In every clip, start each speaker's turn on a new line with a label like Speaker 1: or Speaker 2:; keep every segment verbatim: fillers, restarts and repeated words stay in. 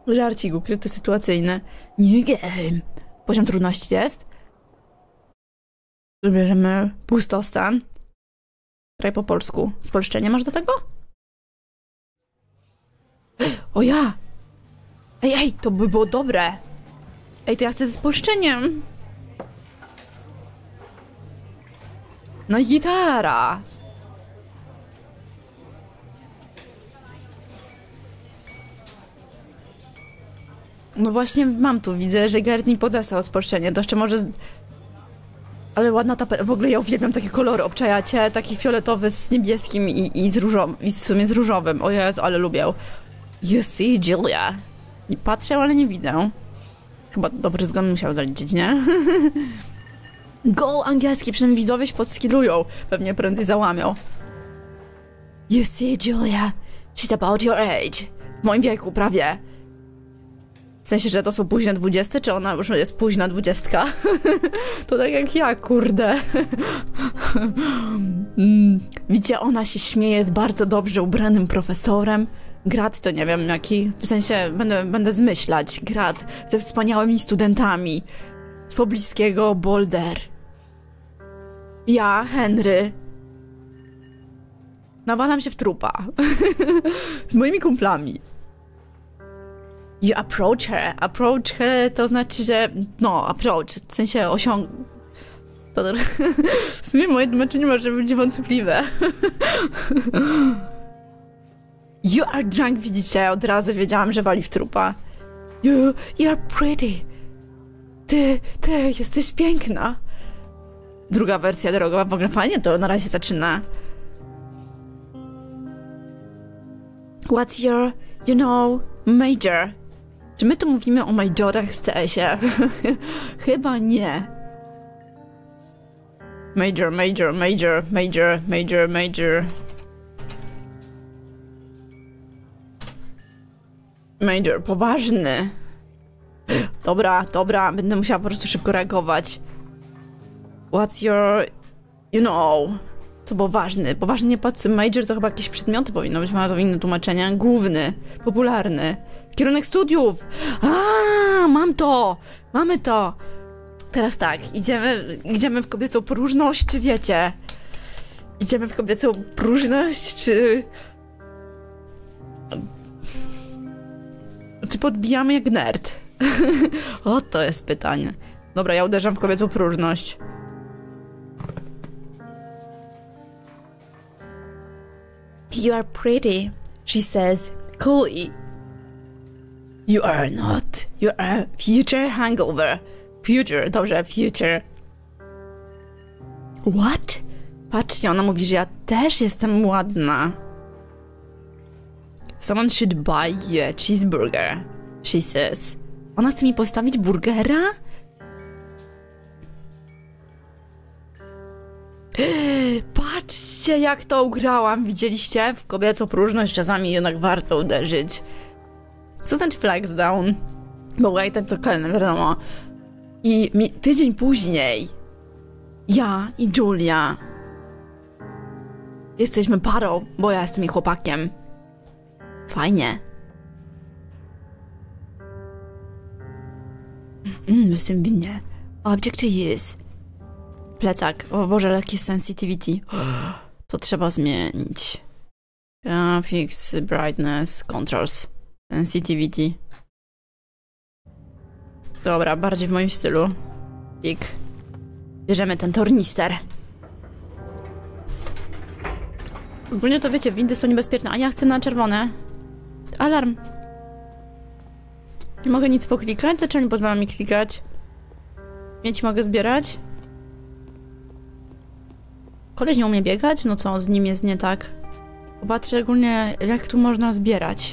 Speaker 1: Żarcik ukryty sytuacyjny. New game. Poziom trudności jest. Wybierzemy pustostan. Kraj po polsku. Spolszczenie masz do tego? O ja! Ej, ej, to by było dobre. Ej, to ja chcę ze spolszczeniem. No i gitara. No właśnie mam tu, widzę, że Garrett mi podesłał spolszczenie. To jeszcze może... Z... Ale ładna tapeta. W ogóle ja uwielbiam takie kolory, obczajacie? Taki fioletowy z niebieskim i, i z różowym. I w sumie z różowym. O Jezu, ale lubię. You see, Julia. Nie patrzę, ale nie widzę. Chyba dobry zgon musiał zaliczyć, nie? Go angielski, przynajmniej widzowie się podskillują. Pewnie prędzej załamią. You see, Julia. She's about your age. W moim wieku, prawie. W sensie, że to są późne dwudzieste, czy ona już jest późna dwudziestka? To tak jak ja, kurde. mm. Widzicie, ona się śmieje z bardzo dobrze ubranym profesorem. Grad to nie wiem jaki, w sensie będę, będę zmyślać. Grad ze wspaniałymi studentami z pobliskiego Boulder. Ja, Henry, nawalam się w trupa. Z moimi kumplami. You approach her. Approach her to znaczy, że... No, approach. W sensie osiąg... To... W sumie moje tłumaczenie może być wątpliwe. You are drunk, widzicie? Od razu wiedziałam, że wali w trupa. You... You are pretty. Ty... Ty jesteś piękna. Druga wersja drogowa. W ogóle fajnie to na razie zaczyna. What's your... You know... Major? Czy my tu mówimy o majorach w C S-ie? Chyba nie. Major, major, major, major, major, major. Major, poważny. Dobra, dobra, będę musiała po prostu szybko reagować. What's your... You know... Co poważny? Poważny nie patrzę. Major to chyba jakieś przedmioty powinno być, ma to inne tłumaczenia. Główny, popularny. Kierunek studiów! A, mam to! Mamy to! Teraz tak, idziemy, idziemy w kobiecą próżność, czy wiecie? Idziemy w kobiecą próżność, czy... Czy podbijamy jak nerd? O, to jest pytanie. Dobra, ja uderzam w kobiecą próżność. You are pretty, she says, coolly. You are not. You are future hangover. Future, dobrze, future. What? Patrzcie, ona mówi, że ja też jestem ładna. Someone should buy you a cheeseburger, she says. Ona chce mi postawić burgera? Patrzcie, jak to ugrałam. Widzieliście? W kobiecą próżność czasami jednak warto uderzyć. Co znaczy flex down? Bo wait, to kelner, wiadomo. I mi, tydzień później ja i Julia jesteśmy parą, bo ja jestem jej chłopakiem. Fajnie. Mm, jestem winnie. Object to use. Plecak. O Boże, lekkie sensitivity. To trzeba zmienić. Graphics, brightness, controls. Sensitivity. Dobra, bardziej w moim stylu. Pik. Bierzemy ten tornister. Ogólnie to wiecie, windy są niebezpieczne, a ja chcę na czerwone. Alarm. Nie mogę nic poklikać? Dlaczego nie pozwala mi klikać? Mieć mogę zbierać? Koleś nie umie biegać? No co, z nim jest nie tak? Popatrzę ogólnie, jak tu można zbierać.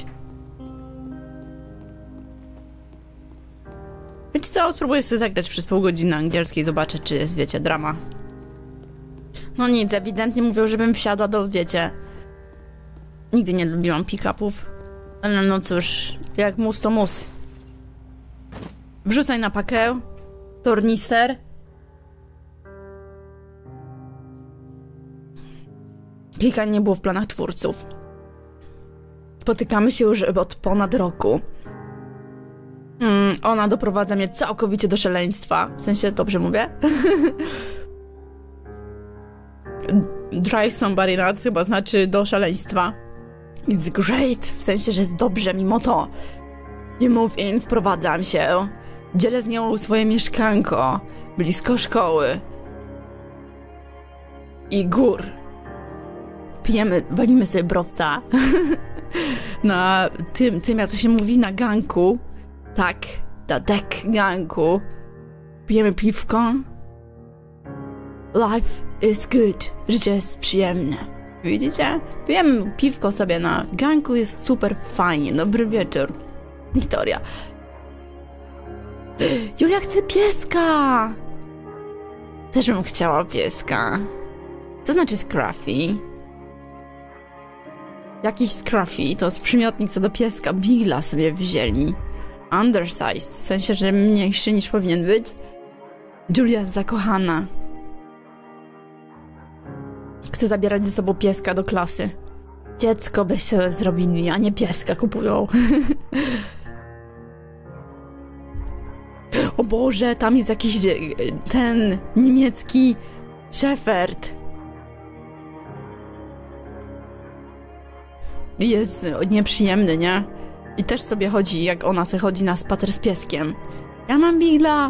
Speaker 1: Wiecie co, spróbuję sobie zagrać przez pół godziny angielskiej, zobaczę, czy jest, wiecie, drama. No nic, ewidentnie mówią, żebym wsiadła do, wiecie... Nigdy nie lubiłam pick-upów. Ale no cóż, jak mus to mus. Wrzucaj na pakę. Tornister. Klikanie nie było w planach twórców. Spotykamy się już od ponad roku. Mm, ona doprowadza mnie całkowicie do szaleństwa. W sensie, dobrze mówię? Drive somebody nuts chyba znaczy do szaleństwa. It's great. W sensie, że jest dobrze mimo to. You move in, wprowadzam się. Dzielę z nią swoje mieszkanko. Blisko szkoły. I gór. Pijemy, walimy sobie browca. Na tym, tym jak to się mówi, na ganku. Tak, na deck ganku. Pijemy piwko. Life is good. Życie jest przyjemne. Widzicie? Pijemy piwko sobie na ganku, jest super fajnie. Dobry wieczór. Wiktoria. Julia chce pieska! Też bym chciała pieska. Co znaczy scruffy? Jakiś scruffy to jest przymiotnik co do pieska. Bigla sobie wzięli. Undersized, w sensie, że mniejszy niż powinien być. Julia jest zakochana. Chce zabierać ze sobą pieska do klasy. Dziecko by się zrobili, a nie pieska kupują. O Boże, tam jest jakiś ten niemiecki Shepherd. Jest nieprzyjemny, nie? I też sobie chodzi, jak ona se chodzi na spacer z pieskiem. Ja mam Bigla.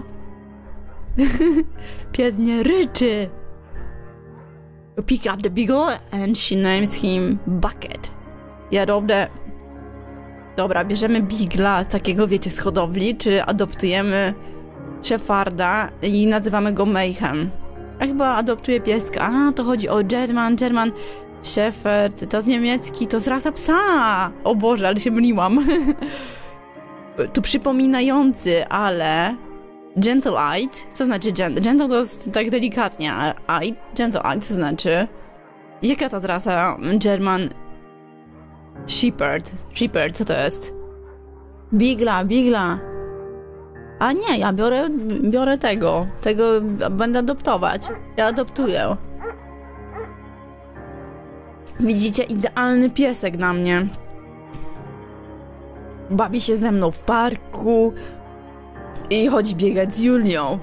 Speaker 1: Pies nie ryczy. You pick up the Beagle and she names him Bucket. Ja dobrze. Dobra, bierzemy Bigla, takiego wiecie, z hodowli, czy adoptujemy Shepherda i nazywamy go Mayhem. A chyba adoptuje pieska. A, to chodzi o German, German Shepherd, to z niemiecki, to z rasa psa. O Boże, ale się myliłam. Tu przypominający, ale Gentle-eyed, co znaczy gentle? Gentle to jest tak delikatnie, a eyed, Gentle-eyed co znaczy? Jaka to z rasa German Shepherd? Shepherd, co to jest? Bigla, Bigla. A nie, ja biorę, biorę tego. Tego będę adoptować. Ja adoptuję. Widzicie, idealny piesek na mnie. Bawi się ze mną w parku i chodzi biegać z Julią.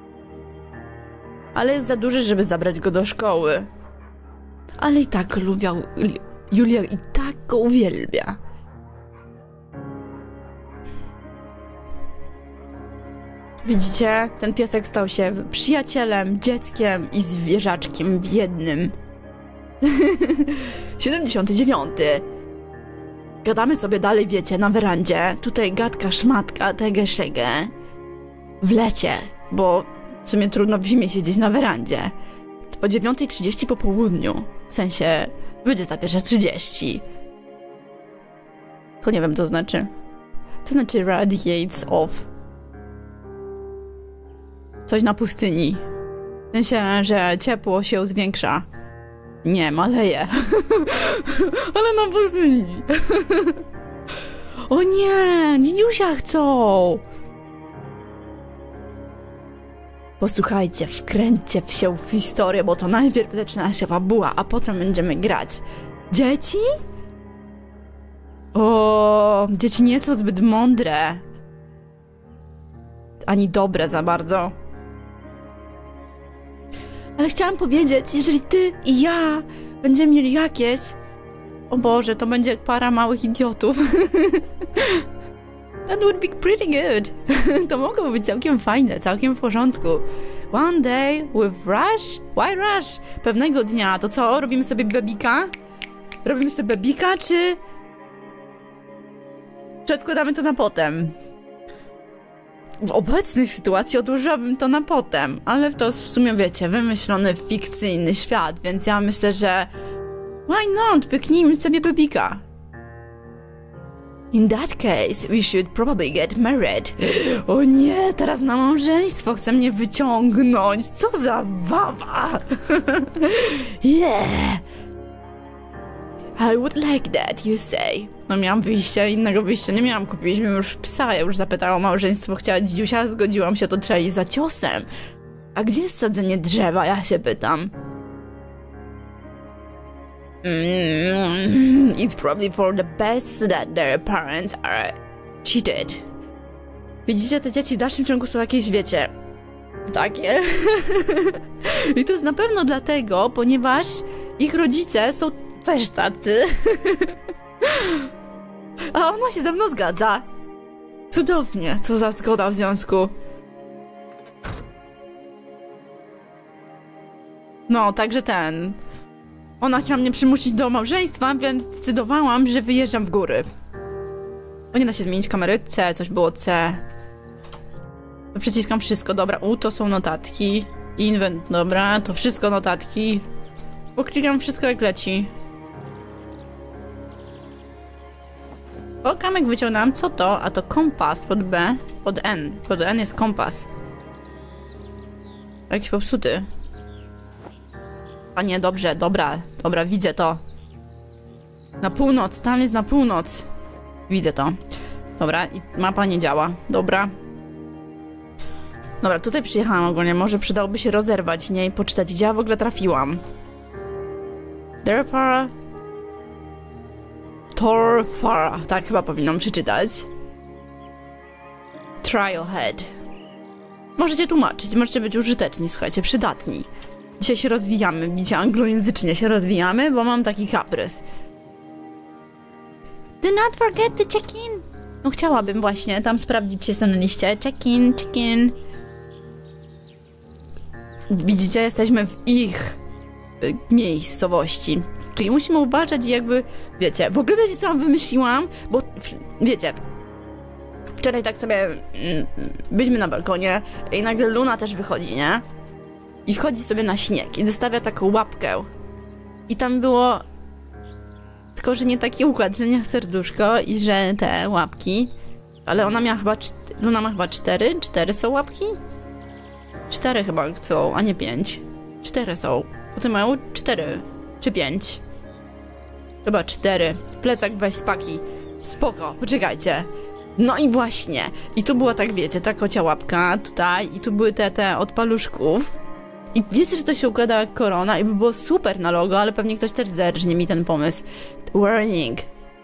Speaker 1: Ale jest za duży, żeby zabrać go do szkoły. Ale i tak lubiał, Julia i tak go uwielbia. Widzicie? Ten piesek stał się przyjacielem, dzieckiem i zwierzaczkiem w jednym. siedemdziesiąty dziewiąty. Gadamy sobie dalej, wiecie, na werandzie. Tutaj gadka, szmatka, tegę, szegę. W lecie, bo w sumie trudno w zimie siedzieć na werandzie. O dziewiątej trzydzieści po południu. W sensie dwudziesta pierwsza trzydzieści. To nie wiem, co to znaczy. To znaczy radiates off. Coś na pustyni. W sensie, że ciepło się zwiększa. Nie, maleje. Ale na pustyni. O nie, dzidziusia chcą. Posłuchajcie, wkręćcie się w historię, bo to najpierw zaczyna się fabuła, a potem będziemy grać. Dzieci? O, dzieci nie są zbyt mądre. Ani dobre za bardzo. Ale chciałam powiedzieć, jeżeli ty i ja będziemy mieli jakieś... O Boże, to będzie para małych idiotów. That would be pretty good. To mogłoby być całkiem fajne, całkiem w porządku. One day with Rush? Why Rush? Pewnego dnia, to co? Robimy sobie bebika? Robimy sobie bebika, czy... Czy odkładamy to na potem? W obecnych sytuacjach odłożyłabym to na potem, ale to w sumie, wiecie, wymyślony, fikcyjny świat, więc ja myślę, że why not? Pyknijmy sobie bebika. In that case, we should probably get married. O nie, teraz na małżeństwo chce mnie wyciągnąć. Co za baba. Yeah. I would like that, you say. No miałam wyjście, innego wyjścia nie miałam. Kupiliśmy już psa, ja już zapytałam o małżeństwo, chciała dzidziusia, zgodziłam się, to trzeba iść za ciosem. A gdzie jest sadzenie drzewa, ja się pytam. Mm, it's probably for the best that their parents are cheated. Widzicie, te dzieci w dalszym ciągu są jakieś, wiecie, takie. I to jest na pewno dlatego, ponieważ ich rodzice są też tacy. A ona się ze mną zgadza. Cudownie, co za zgoda w związku. No, także ten... Ona chciała mnie przymusić do małżeństwa, więc zdecydowałam, że wyjeżdżam w góry. O, nie da się zmienić kamery. C, coś było C. Przyciskam wszystko, dobra. U, to są notatki. Invent, dobra, to wszystko notatki. Poklikam wszystko jak leci. O, Kamek wyciął nam, co to? A to kompas pod B, pod N. Pod N jest kompas. Jakiś popsuty. A nie, dobrze, dobra, dobra, widzę to. Na północ, tam jest na północ. Widzę to. Dobra, i mapa nie działa, dobra. Dobra, tutaj przyjechałam ogólnie, może przydałoby się rozerwać, nie? I poczytać, gdzie ja w ogóle trafiłam. Therefore... Torfara, tak chyba powinnam przeczytać. Trailhead. Możecie tłumaczyć, możecie być użyteczni, słuchajcie, przydatni. Dzisiaj się rozwijamy, widzicie, anglojęzycznie się rozwijamy, bo mam taki kaprys. Do not forget to check in. No chciałabym właśnie tam sprawdzić, czy jestem na liście. Check in, check in. Widzicie, jesteśmy w ich y, miejscowości. Czyli musimy uważać i jakby, wiecie, w ogóle wiecie, co wam wymyśliłam? Bo, wiecie, wczoraj tak sobie mm, byliśmy na balkonie i nagle Luna też wychodzi, nie? I wchodzi sobie na śnieg i zostawia taką łapkę. I tam było... Tylko, że nie taki układ, że nie serduszko i że te łapki... Ale ona miała chyba... Luna ma chyba cztery? Cztery są łapki? Cztery chyba są, a nie pięć. Cztery są. Potem mają cztery. Czy pięć. Chyba cztery. Plecak weź z paki. Spoko, poczekajcie. No i właśnie. I tu była tak, wiecie, ta kocia łapka tutaj. I tu były te, te od paluszków. I wiecie, że to się układa jak korona i by było super na logo, ale pewnie ktoś też zerżnie mi ten pomysł. Warning.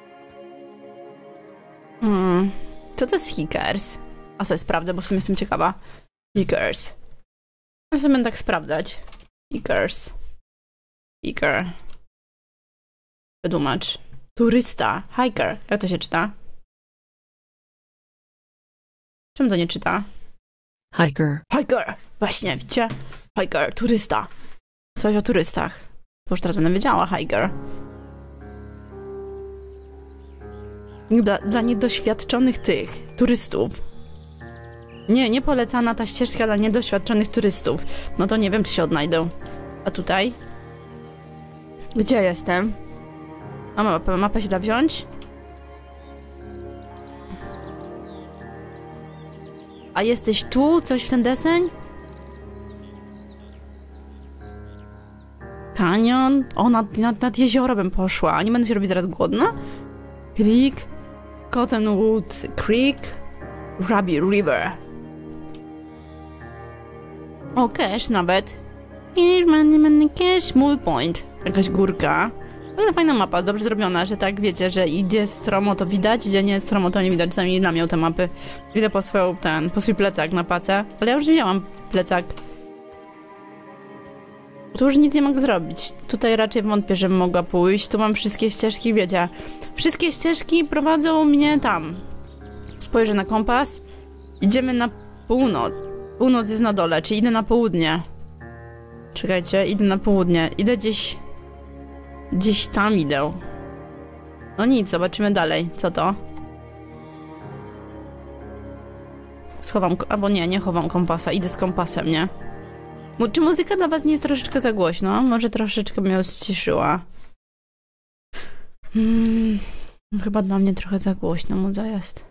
Speaker 1: Hmm. Co to jest Hickers? A sobie sprawdzę, bo w sumie jestem ciekawa. Hickers. Ja sobie będę tak sprawdzać. Hickers. Hiker. Wytłumacz. Turysta. Hiker. Jak to się czyta? Czemu to nie czyta?
Speaker 2: Hiker.
Speaker 1: Hiker! Właśnie, widzicie? Hiker, turysta. Coś o turystach. To już teraz będę wiedziała, hiker. Dla, dla niedoświadczonych tych turystów. Nie, nie polecana ta ścieżka dla niedoświadczonych turystów. No to nie wiem, czy się odnajdę. A tutaj? Gdzie jestem? A mapę, mapę się da wziąć? A jesteś tu? Coś w ten deseń? Kanion? O, nad, nad, nad jezioro bym poszła. Nie będę się robić zaraz głodna? Creek? Cottonwood Creek? Ruby River. O, cash nawet. Money, money, cash. Mool Point. Jakaś górka. Ale fajna mapa, dobrze zrobiona, że tak wiecie, że idzie stromo to widać, gdzie nie stromo to nie widać. Czasami dla mnie te mapy. Idę po swoją, ten, po swój plecak na pacę. Ale ja już wzięłam plecak. Tu już nic nie mogę zrobić. Tutaj raczej wątpię, żebym mogła pójść. Tu mam wszystkie ścieżki, wiecie. Wszystkie ścieżki prowadzą mnie tam. Spojrzę na kompas. Idziemy na północ. Północ jest na dole, czyli idę na południe. Czekajcie, idę na południe. Idę gdzieś... Gdzieś tam idę. No nic, zobaczymy dalej. Co to? Schowam... Albo nie, nie chowam kompasa. Idę z kompasem, nie? Czy muzyka dla was nie jest troszeczkę za głośno? Może troszeczkę mnie ściszyła. Hmm, chyba dla mnie trochę za głośno muza jest.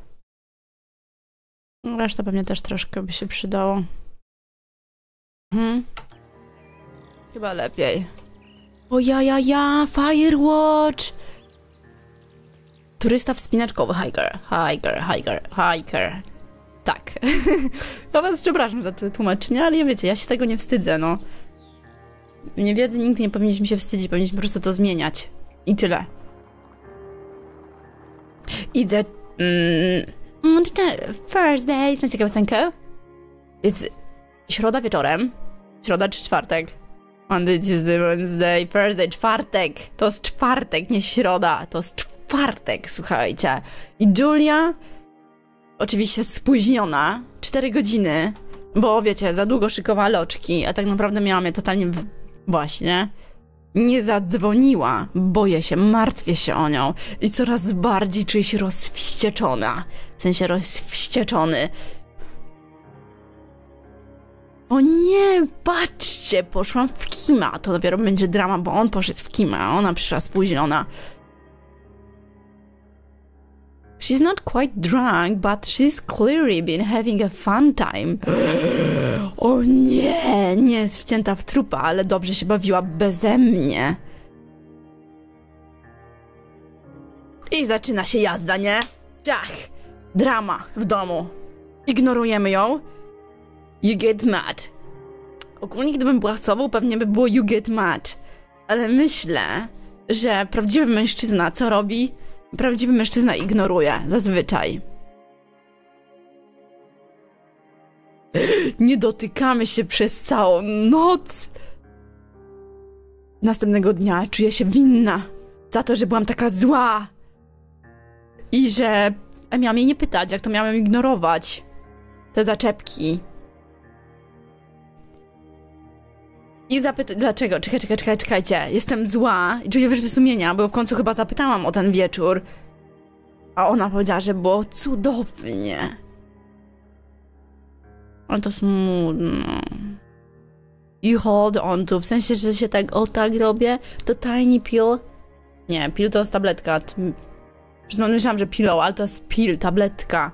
Speaker 1: Reszta pewnie też troszkę by się przydało. Hmm. Chyba lepiej. O ja, ja, ja, Firewatch! Turysta wspinaczkowy, hiker, hiker, hiker, hiker. Tak. Ja was przepraszam za to tłumaczenie, ale ja wiecie, ja się tego nie wstydzę, no. Niewiedzy nigdy nie powinniśmy się wstydzić, powinniśmy po prostu to zmieniać. I tyle. Idę... Mm, Mm, Thursday, znacie piosenkę? Jest środa wieczorem. Środa czy czwartek? Monday, Tuesday, Wednesday, Thursday, czwartek. To jest czwartek, nie środa. To jest czwartek, słuchajcie. I Julia, oczywiście spóźniona, cztery godziny, bo wiecie, za długo szykowała loczki, a tak naprawdę miałam je totalnie w... właśnie. Nie zadzwoniła, boję się, martwię się o nią i coraz bardziej czuję się rozwścieczona. W sensie rozwścieczony. O nie, patrzcie, poszłam w kima. To dopiero będzie drama, bo on poszedł w kima, a ona przyszła spóźniona. She's not quite drunk, but she's clearly been having a fun time. O nie, nie jest wcięta w trupa, ale dobrze się bawiła beze mnie. I zaczyna się jazda, nie? Ciach, drama w domu. Ignorujemy ją. You get mad. Ogólnie gdybym była sobą, pewnie by było you get mad. Ale myślę, że prawdziwy mężczyzna co robi? Prawdziwy mężczyzna ignoruje, zazwyczaj. Nie dotykamy się przez całą noc. Następnego dnia czuję się winna za to, że byłam taka zła. I że miałam jej nie pytać, jak to miałam ignorować. Te zaczepki. I zapytać, dlaczego? Czekaj, czekaj, czekaj, czekajcie. Jestem zła i czuję wyrzuty sumienia, bo w końcu chyba zapytałam o ten wieczór. A ona powiedziała, że było cudownie. Ale to smutno. You hold on to, w sensie, że się tak, o tak robię, to tiny pill. Nie, pill to jest tabletka. Myślałam, że pillow, ale to jest pill, tabletka.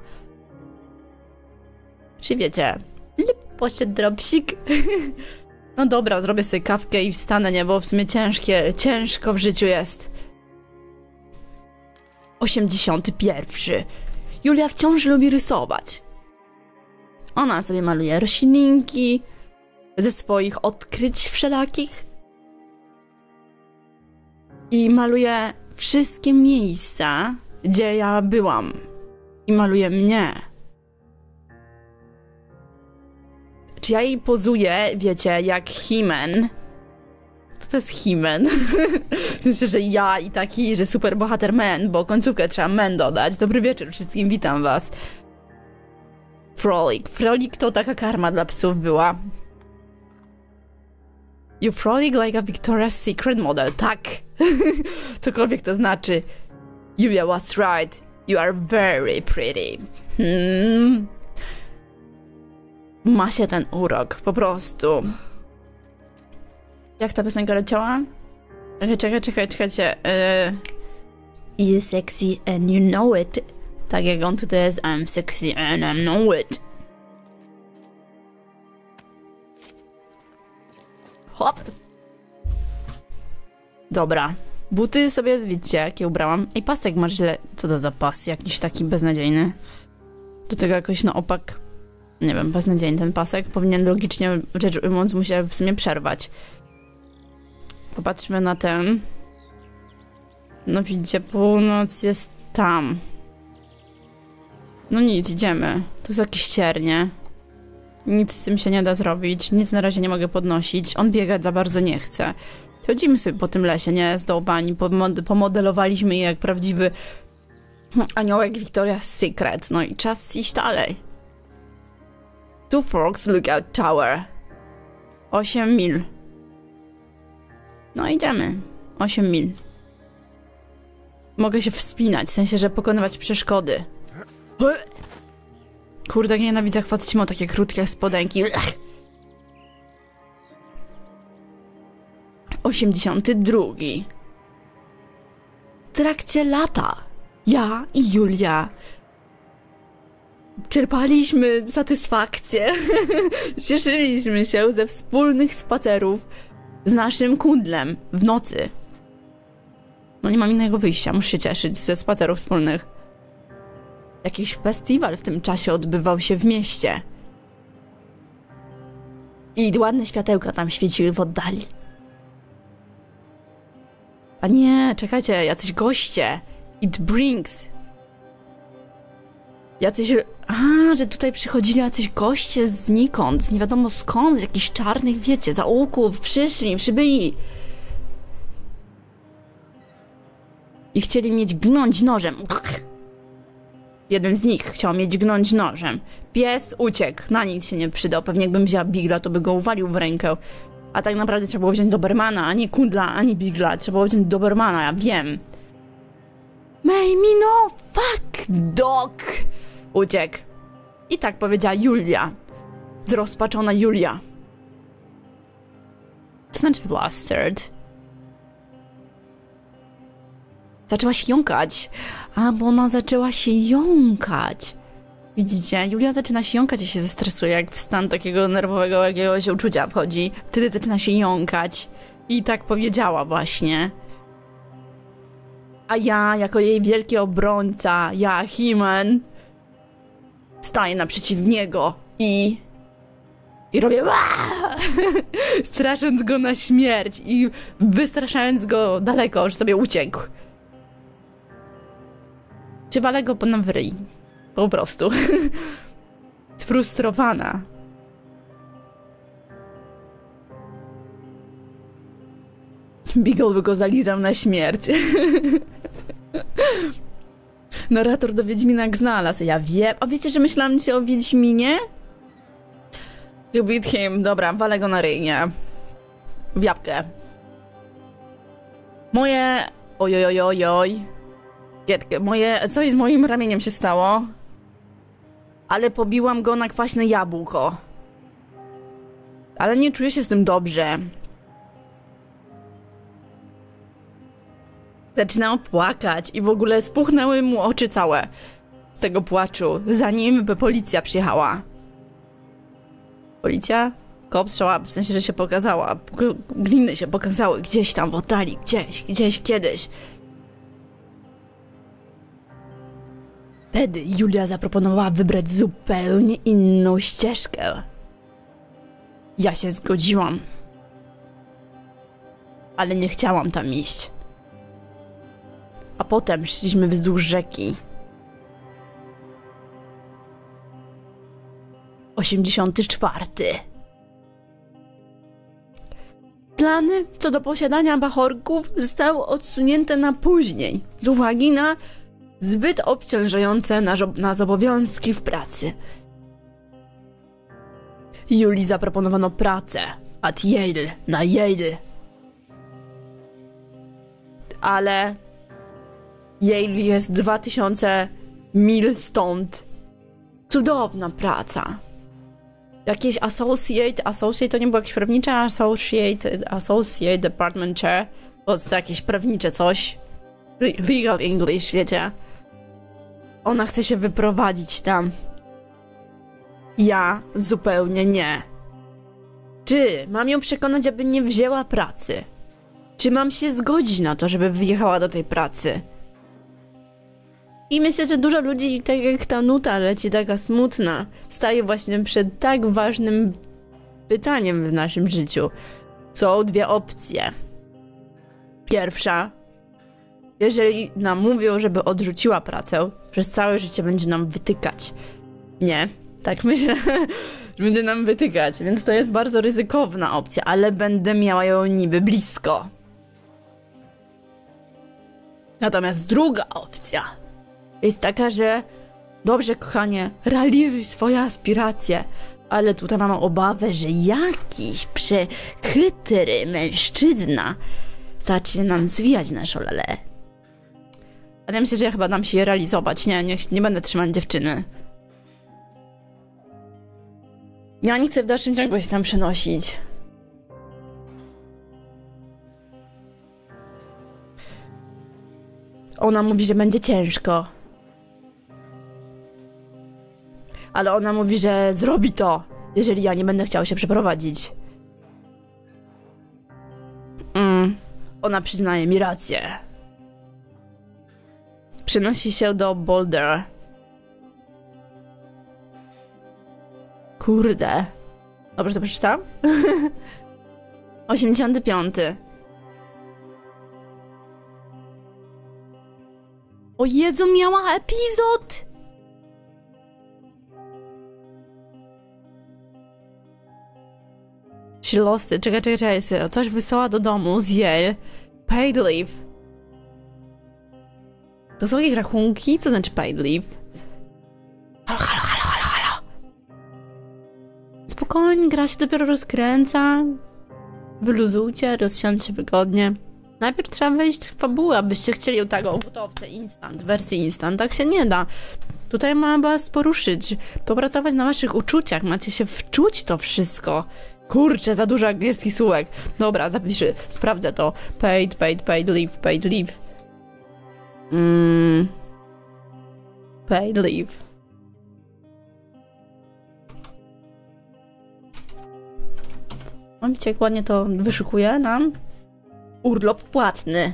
Speaker 1: Czy wiecie? Lip, poszedł dropsik. No dobra, zrobię sobie kawkę i wstanę, nie, bo w sumie ciężkie, ciężko w życiu jest. osiemdziesiąty pierwszy. Julia wciąż lubi rysować. Ona sobie maluje roślinki ze swoich odkryć wszelakich. I maluje wszystkie miejsca, gdzie ja byłam. I maluje mnie. Czy ja jej pozuję, wiecie, jak He-Man? Co to jest He-Man? W sensie, że ja i taki, że super bohater man, bo końcówkę trzeba man dodać. Dobry wieczór wszystkim, witam was. Frolic. Frolic to taka karma dla psów była. You frolic like a Victoria's Secret model. Tak. Cokolwiek to znaczy. Julia was right. You are very pretty. Hmm. Ma się ten urok, po prostu. Jak ta piosenka leciała? Czekaj, czekaj, czekaj, czekajcie. Yy... You sexy and you know it. Tak jak on tutaj jest. I'm sexy and I know it. Hop. Dobra. Buty sobie, widzicie, jakie ubrałam. Ej, pasek masz źle. Co to za pas? Jakiś taki beznadziejny. Do tego jakoś na opak. Nie wiem, beznadziejny ten pasek. Powinien logicznie, rzecz ujmując, mu się w sumie przerwać. Popatrzmy na ten. No widzicie, północ jest tam. No nic, idziemy. To są jakieś ciernie. Nic z tym się nie da zrobić. Nic na razie nie mogę podnosić. On biegać za bardzo nie chce. Chodzimy sobie po tym lesie, nie? Zdobani. Pomodelowaliśmy je jak prawdziwy aniołek Victoria's Secret. No i czas iść dalej. Two Forks Lookout Tower. osiem mil. No idziemy. osiem mil. Mogę się wspinać, w sensie, że pokonywać przeszkody. Kurde, jak nienawidzę chwat ćmo, takie krótkie spodenki. osiemdziesiąty drugi. W trakcie lata ja i Julia czerpaliśmy satysfakcję. Cieszyliśmy się ze wspólnych spacerów z naszym kundlem w nocy. No nie mam innego wyjścia, muszę się cieszyć ze spacerów wspólnych. Jakiś festiwal w tym czasie odbywał się w mieście. I ładne światełka tam świeciły w oddali. A nie, czekajcie, jacyś goście. It brings. Jacyś... A, że tutaj przychodzili jacyś goście znikąd, z nie wiadomo skąd, z jakichś czarnych, wiecie, zaułków, przyszli, przybyli. I chcieli mieć gnąć nożem. Jeden z nich chciał mieć gnąć nożem. Pies uciekł, na nic się nie przydał. Pewnie jakbym wzięła Bigla, to by go uwalił w rękę. A tak naprawdę trzeba było wziąć Dobermana, ani Kundla, ani Bigla. Trzeba było wziąć Dobermana, ja wiem. May me no fuck dog! Uciekł. I tak powiedziała Julia. Zrozpaczona Julia. To znaczy flustered. Zaczęła się jąkać. A, bo ona zaczęła się jąkać. Widzicie? Julia zaczyna się jąkać i się zestresuje, jak w stan takiego nerwowego jakiegoś uczucia wchodzi. Wtedy zaczyna się jąkać. I tak powiedziała właśnie. A ja, jako jej wielki obrońca, ja, He-Man, staję naprzeciw niego i... I robię strasząc go na śmierć i wystraszając go daleko, że sobie uciekł. Czy walę go na wryj? Po prostu. Sfrustrowana. Beagle by go zalizał na śmierć. Narrator do Wiedźminak znalazł. Ja wiem. A wiecie, że myślałam dzisiaj o Wiedźminie? You beat him. Dobra, walę go na ryj, nie? W jabłkę. Moje... Ojojojojoj. Moje... Coś z moim ramieniem się stało. Ale pobiłam go na kwaśne jabłko. Ale nie czuję się z tym dobrze. Zaczynał płakać i w ogóle spuchnęły mu oczy całe z tego płaczu, zanim by policja przyjechała. Policja? Cops show up, w sensie, że się pokazała. Gliny się pokazały gdzieś tam w oddali, gdzieś, gdzieś, kiedyś. Wtedy Julia zaproponowała wybrać zupełnie inną ścieżkę. Ja się zgodziłam. Ale nie chciałam tam iść. A potem szliśmy wzdłuż rzeki. osiemdziesiąty czwarty. Plany co do posiadania bachorków zostały odsunięte na później, z uwagi na zbyt obciążające nas, nas obowiązki w pracy. Julii zaproponowano pracę at Yale, na Yale. Ale Yale jest dwa tysiące mil stąd. Cudowna praca. Jakieś associate, associate to nie było jakieś prawnicze, associate, associate department chair, to jest jakieś prawnicze coś. Legal English, wiecie. Ona chce się wyprowadzić tam. Ja zupełnie nie. Czy mam ją przekonać, aby nie wzięła pracy? Czy mam się zgodzić na to, żeby wyjechała do tej pracy? I myślę, że dużo ludzi, tak jak ta nuta leci taka smutna, staje właśnie przed tak ważnym pytaniem w naszym życiu. Są dwie opcje. Pierwsza. Jeżeli nam mówią, żeby odrzuciła pracę, przez całe życie będzie nam wytykać. Nie, tak myślę, że będzie nam wytykać, więc to jest bardzo ryzykowna opcja, ale będę miała ją niby blisko. Natomiast druga opcja jest taka, że dobrze, kochanie, realizuj swoje aspiracje, ale tutaj mam obawę, że jakiś przechytry mężczyzna zacznie nam zwijać na szolale. Ale ja myślę, że ja chyba dam się je realizować. Nie, nie, nie będę trzymać dziewczyny. Ja nie chcę w dalszym ciągu się tam przenosić. Ona mówi, że będzie ciężko. Ale ona mówi, że zrobi to, jeżeli ja nie będę chciała się przeprowadzić. Mm, ona przyznaje mi rację. Przenosi się do Boulder. Kurde. Dobrze to przeczytałam? osiemdziesiąty piąty. O Jezu, miała epizod! She lost it. Czekaj, czekaj, czekaj. Coś wysłała do domu z Yale. Paid leave. To są jakieś rachunki? Co znaczy paid leave? Halo, halo, halo, halo, halo. Spokojnie, gra się dopiero rozkręca. Wyluzujcie, rozsiądźcie wygodnie. Najpierw trzeba wejść w fabułę, abyście chcieli o tego gotowce instant, wersji instant. Tak się nie da. Tutaj ma was poruszyć, popracować na waszych uczuciach. Macie się wczuć to wszystko. Kurczę, za dużo angielskich słówek. Dobra, zapiszę, sprawdzę to. Paid, paid, paid leave, paid leave. Mm. Paid leave. On wiecie, jak ładnie to wyszukuje nam. Urlop płatny.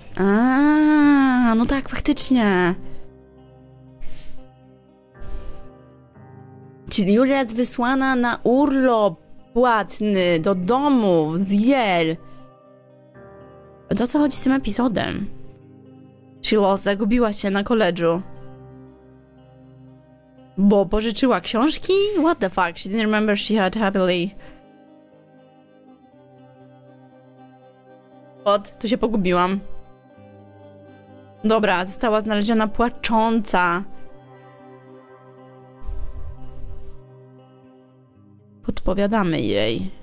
Speaker 1: A, no tak, faktycznie. Czyli Julia jest wysłana na urlop płatny do domu z Yale. O co chodzi z tym epizodem? Sheila zagubiła się na koledżu. Bo pożyczyła książki? What the fuck? She didn't remember she had happily. Od, tu się pogubiłam. Dobra, została znaleziona płacząca. Podpowiadamy jej,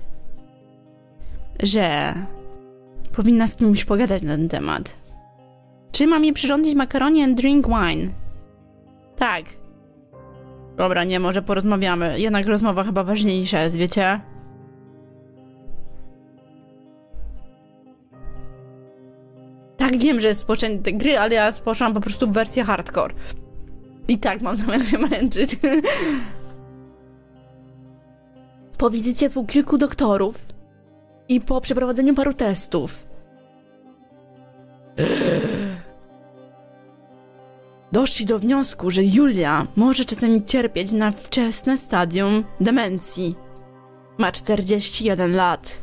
Speaker 1: że powinna z kimś pogadać na ten temat. Czy mam jej przyrządzić makaroni and drink wine? Tak. Dobra, nie, może porozmawiamy. Jednak rozmowa chyba ważniejsza jest, wiecie? Tak, wiem, że jest spoczęcie tej gry, ale ja poszłam po prostu w wersję hardcore. I tak mam zamiar się męczyć. Po wizycie u kilku doktorów i po przeprowadzeniu paru testów doszli do wniosku, że Julia może czasami cierpieć na wczesne stadium demencji. Ma czterdzieści jeden lat.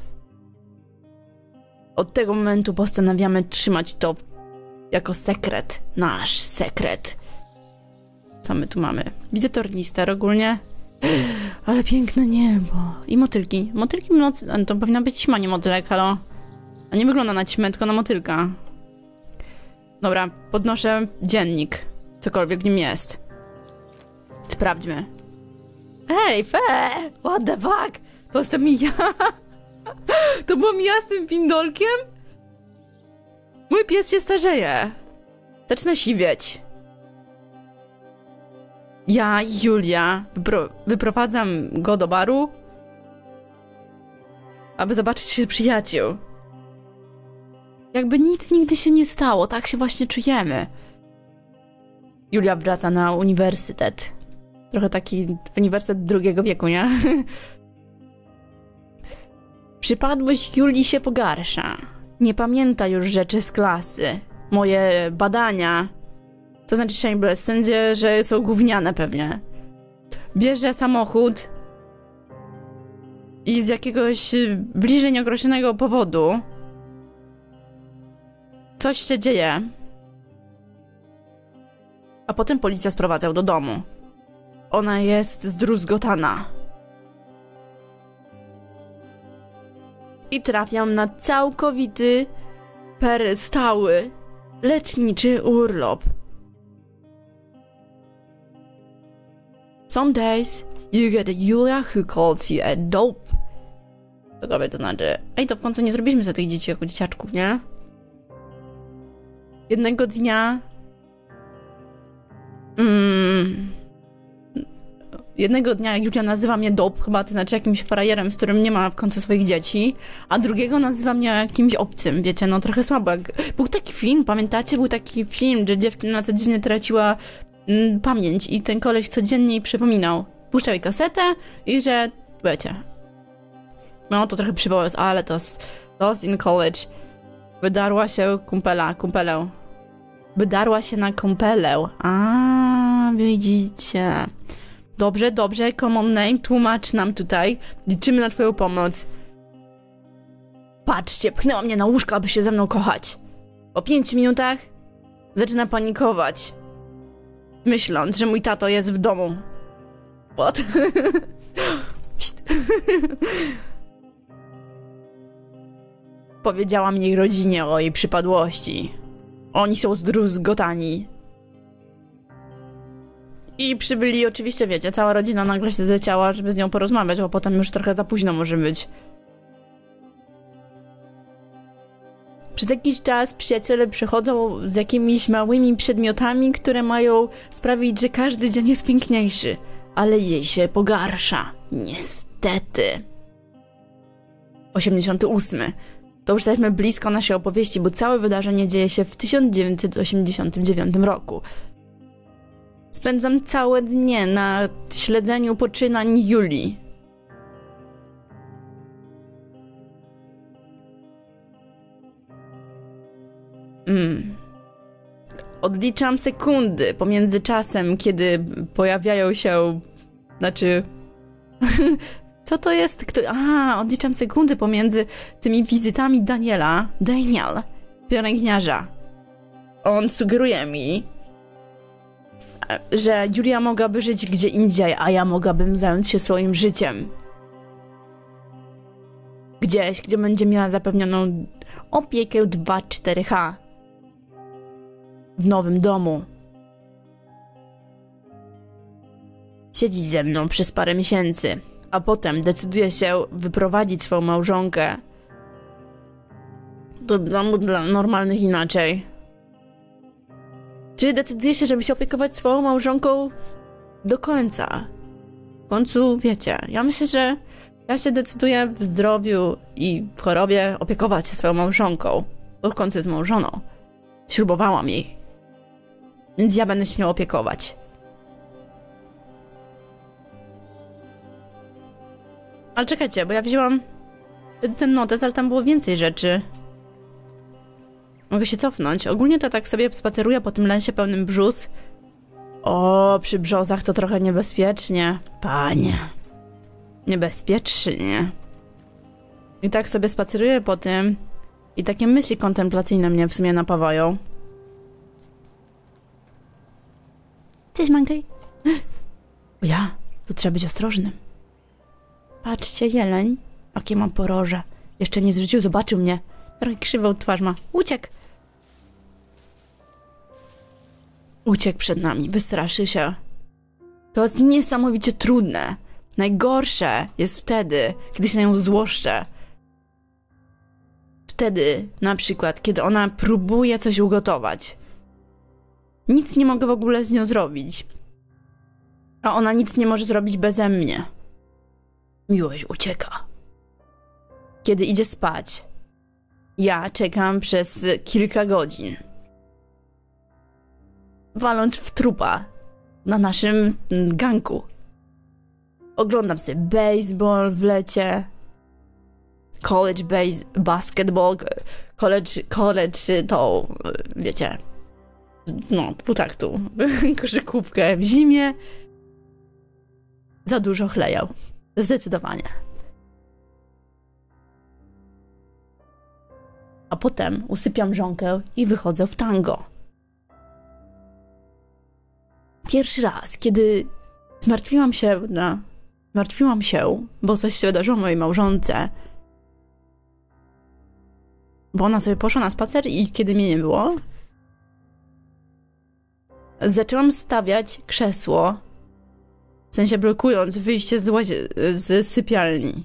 Speaker 1: Od tego momentu postanawiamy trzymać to jako sekret. Nasz sekret. Co my tu mamy? Widzę tornister ogólnie. Ale piękne niebo. I motylki. Motylki w nocy... To powinna być ćma, nie motylek, halo? A nie wygląda na ćmę, tylko na motylka. Dobra, podnoszę dziennik. Cokolwiek w nim jest. Sprawdźmy. Hej, fe! What the fuck? To jestem ja. To byłam ja z tym pindolkiem? Mój pies się starzeje. Zaczyna siwieć. Ja i Julia wypro wyprowadzam go do baru, aby zobaczyć się przyjaciół. Jakby nic nigdy się nie stało, tak się właśnie czujemy. Julia wraca na uniwersytet. Trochę taki uniwersytet drugiego wieku, nie? Przypadłość Julii się pogarsza. Nie pamięta już rzeczy z klasy. Moje badania... To znaczy Shameless, sądzę, że są gówniane pewnie. Bierze samochód i z jakiegoś bliżej nieokreślonego powodu coś się dzieje. A potem policja sprowadza ją do domu. Ona jest zdruzgotana. I trafiam na całkowity, per stały, leczniczy urlop. Some days you get a Julia who calls you a dope. Cokolwiek to znaczy. Ej, to w końcu nie zrobiliśmy za tych dzieci jako dzieciaczków, nie? Jednego dnia... Mm, jednego dnia Julia nazywa mnie dope, chyba to znaczy jakimś frajerem, z którym nie ma w końcu swoich dzieci, a drugiego nazywa mnie kimś obcym, wiecie, no trochę słabo. Jak... Był taki film, pamiętacie? Był taki film, że dziewczyna codziennie traciła mm, pamięć i ten koleś codziennie jej przypominał. Puszczał jej kasetę i że, wiecie, no to trochę przywołał, ale to Lost in College. Wydarła się kumpela, kumpelę. Wydarła się na kąpelę. A, widzicie. Dobrze, dobrze, common name, tłumacz nam tutaj. Liczymy na twoją pomoc. Patrzcie, pchnęła mnie na łóżko, aby się ze mną kochać. Po pięciu minutach zaczyna panikować. Myśląc, że mój tato jest w domu. What? Powiedziałam jej rodzinie o jej przypadłości. Oni są zdruzgotani. I przybyli, oczywiście wiecie, cała rodzina nagle się zleciała, żeby z nią porozmawiać, bo potem już trochę za późno może być. Przez jakiś czas przyjaciele przychodzą z jakimiś małymi przedmiotami, które mają sprawić, że każdy dzień jest piękniejszy. Ale jej się pogarsza. Niestety. osiemdziesiąty ósmy. To już jesteśmy blisko naszej opowieści, bo całe wydarzenie dzieje się w tysiąc dziewięćset osiemdziesiątym dziewiątym roku. Spędzam całe dnie na śledzeniu poczynań Julii. Mm. Odliczam sekundy pomiędzy czasem, kiedy pojawiają się... Znaczy... Co to jest? Kto... Aha, odliczam sekundy pomiędzy tymi wizytami Daniela. Daniel, pielęgniarza. On sugeruje mi, że Julia mogłaby żyć gdzie indziej, a ja mogłabym zająć się swoim życiem. Gdzieś, gdzie będzie miała zapewnioną opiekę dwa cztery H. W nowym domu. Siedzi ze mną przez parę miesięcy, a potem decyduje się wyprowadzić swoją małżonkę do domu dla normalnych inaczej. Czy decyduje się, żeby się opiekować swoją małżonką do końca? W końcu, wiecie, ja myślę, że ja się decyduję w zdrowiu i w chorobie opiekować się swoją małżonką, bo w końcu jest moją żoną. Ślubowałam jej. Więc ja będę się nią opiekować. Ale czekajcie, bo ja wzięłam ten notes, ale tam było więcej rzeczy. Mogę się cofnąć. Ogólnie to tak sobie spaceruję po tym lesie pełnym brzus. O, przy brzozach to trochę niebezpiecznie. Panie. Niebezpiecznie. I tak sobie spaceruję po tym. I takie myśli kontemplacyjne mnie w sumie napawają. Cześć, Mankej. O ja, tu trzeba być ostrożnym. Patrzcie, jeleń. Jakie mam poroże. Jeszcze nie zrzucił, zobaczył mnie. Trochę krzywą twarz ma. Uciekł. Uciekł przed nami, wystraszył się. To jest niesamowicie trudne. Najgorsze jest wtedy, kiedy się na nią złoszczę. Wtedy, na przykład, kiedy ona próbuje coś ugotować. Nic nie mogę w ogóle z nią zrobić. A ona nic nie może zrobić beze mnie. Miłość ucieka. Kiedy idzie spać, ja czekam przez kilka godzin. Waląc w trupa na naszym ganku. Oglądam sobie baseball w lecie. College base, basketball. College, college to, wiecie, no, dwutaktu. Koszykówkę w zimie. Za dużo chlejał. Zdecydowanie. A potem usypiam żonkę i wychodzę w tango. Pierwszy raz, kiedy zmartwiłam się, no, zmartwiłam się, bo coś się wydarzyło mojej małżonce. Bo ona sobie poszła na spacer i kiedy mnie nie było, zaczęłam stawiać krzesło, w sensie blokując wyjście z, łazie- z sypialni.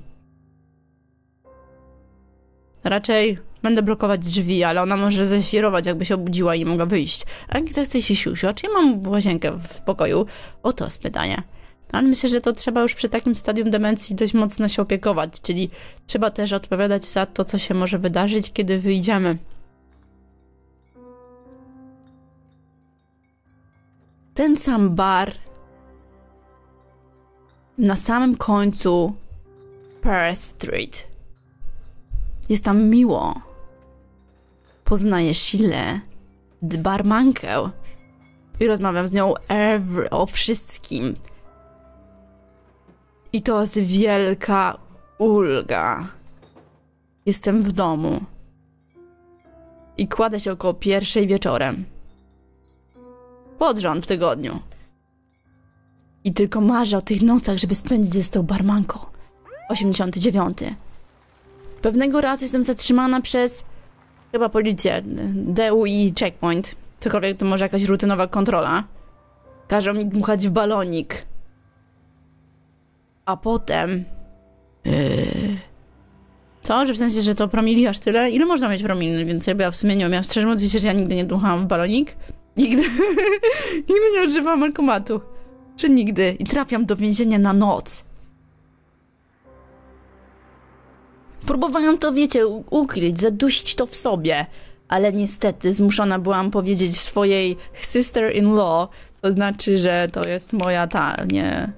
Speaker 1: Raczej będę blokować drzwi, ale ona może ześwirować, jakby się obudziła i mogła wyjść. A jak zechce się siusiu, czy ja mam łazienkę w pokoju? Oto jest pytanie. Ale myślę, że to trzeba już przy takim stadium demencji dość mocno się opiekować, czyli trzeba też odpowiadać za to, co się może wydarzyć, kiedy wyjdziemy. Ten sam bar na samym końcu Paris Street. Jest tam miło. Poznaję Sheilę, barmankę i rozmawiam z nią every, o wszystkim. I to jest wielka ulga. Jestem w domu. I kładę się około pierwszej wieczorem. Pod rząd w tygodniu. I tylko marzę o tych nocach, żeby spędzić je z tą barmanką. osiemdziesiąty dziewiąty. Pewnego razu jestem zatrzymana przez chyba policję, D U I checkpoint, cokolwiek to może jakaś rutynowa kontrola. Każą mi dmuchać w balonik. A potem... Yy... Co? Że w sensie, że to promili aż tyle? Ile można mieć promili? Więc ja w sumie nie wiem. Szczerze mówiąc, wiecie, że ja nigdy nie dmuchałam w balonik. Nigdy. Nigdy nie używałam alkomatu. Czy nigdy. I trafiam do więzienia na noc. Próbowałam to, wiecie, ukryć, zadusić to w sobie. Ale niestety zmuszona byłam powiedzieć swojej sister-in-law, to znaczy, że to jest moja ta, nie...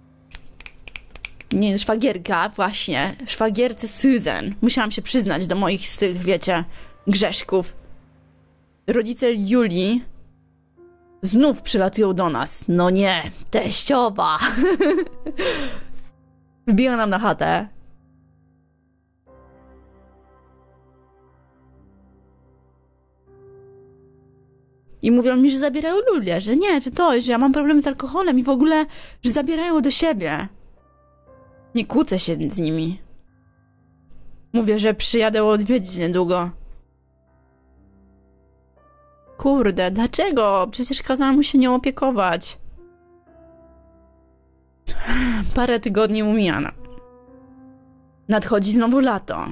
Speaker 1: Nie, szwagierka, właśnie. Szwagierce Susan. Musiałam się przyznać do moich z tych, wiecie, grzeszków. Rodzice Julii znów przylatują do nas. No nie, teściowa. Wbiła nam na chatę. I mówią mi, że zabierają Lulię, że nie, że to, że ja mam problem z alkoholem i w ogóle, że zabierają do siebie. Nie kłócę się z nimi. Mówię, że przyjadę odwiedzić niedługo. Kurde, dlaczego? Przecież kazałam mu się nią opiekować. Parę tygodni umijana. Nadchodzi znowu lato.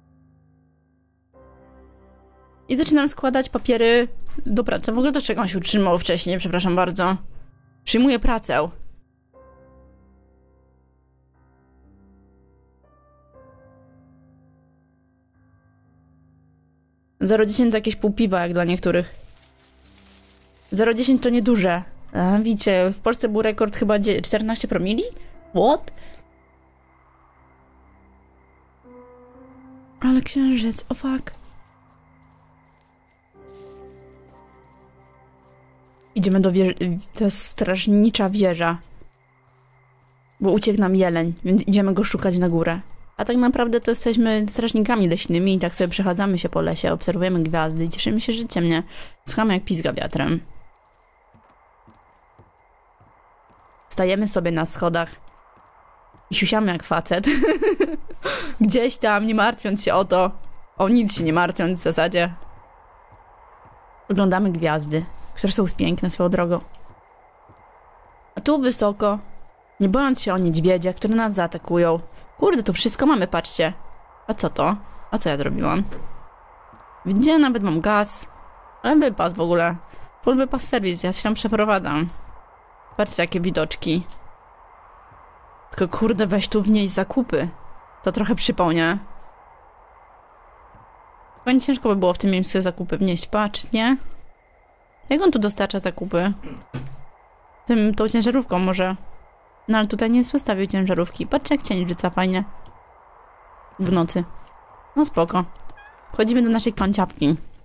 Speaker 1: I zaczynam składać papiery do pracy. W ogóle do czego on się utrzymał wcześniej, przepraszam bardzo. Przyjmuję pracę. zero przecinek dziesięć to jakieś pół piwa, jak dla niektórych. zero przecinek dziesięć to nieduże. A, widzicie, w Polsce był rekord chyba czternaście promili? What? Ale księżyc, o fuck. Idziemy do wieży. To jest strażnicza wieża. Bo uciekł nam jeleń, więc idziemy go szukać na górę. A tak naprawdę to jesteśmy strażnikami leśnymi i tak sobie przechadzamy się po lesie, obserwujemy gwiazdy i cieszymy się życiem, nie? Słuchamy jak pizga wiatrem. Stajemy sobie na schodach i siusiamy jak facet. Gdzieś tam, nie martwiąc się o to. O nic się nie martwiąc w zasadzie. Oglądamy gwiazdy, które są piękne swoją drogą. A tu wysoko, nie bojąc się o niedźwiedzie, które nas zaatakują. Kurde, to wszystko mamy, patrzcie. A co to? A co ja zrobiłam? Widzicie, nawet mam gaz. Ale wypas w ogóle. Full wypas serwis, ja się tam przeprowadzam. Patrzcie, jakie widoczki. Tylko kurde, weź tu wnieść zakupy. To trochę przypomnę. Pewnie ciężko by było w tym miejscu zakupy wnieść. Patrz, nie? Jak on tu dostarcza zakupy? Tym, tą ciężarówką może. No ale tutaj nie postawił ciężarówki. Patrzcie, jak cień rzuca fajnie. W nocy. No spoko. Wchodzimy do naszej kanciapki.